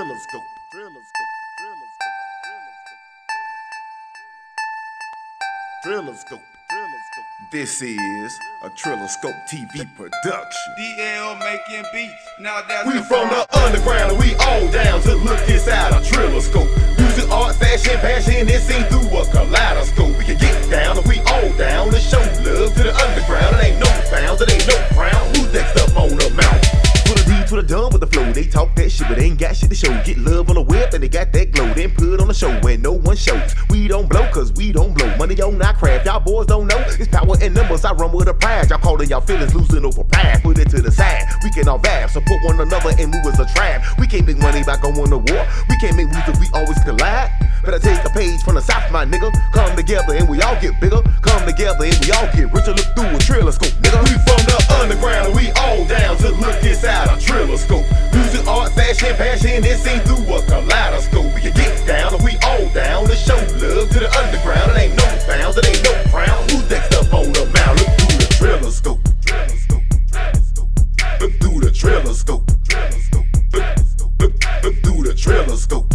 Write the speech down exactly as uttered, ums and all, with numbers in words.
Trillaaascope. Trillaaascope. Trillaaascope. Trillaaascope. This is a Trillaaascope T V production. D L making beats, now that's we from the underground and we all down to look inside a Trillaaascope. Music, art, fashion, passion, it's seen through a kaleidoscope. We can get down and we all down to show love to the underground. It ain't no bounds, it ain't no crown. Who's next up on the mountain? To the D, to the dumb with the flow. They talk that shit, but they ain't got shit to show. Get love on the whip and they got that glow. Then put on the show when no one shows. We don't blow cause we don't blow. Money on our craft, y'all boys don't know. It's power in numbers, I run with a pride. Y'all calling y'all feelings, losing over pride. Put it to the side, we can all vibe, support one another and move as a tribe. We can't make money by going to war. We can't make music, we always collide. Better take a page from the south, my nigga. Come together and we all get bigger. Come together and we all get richer. Look through a Trillaaascope, nigga. We from the underground and we all down to look inside a Trillaaascope. Music, art, fashion, passion, it's seen through a kaleidoscope. We can get down and we all down to show love to the underground. It ain't no bounds, it ain't no crown. Who's next up on the mound? Look through the Trillaaascope. Look through the Trillaaascope. Look, look, look through the Trillaaascope.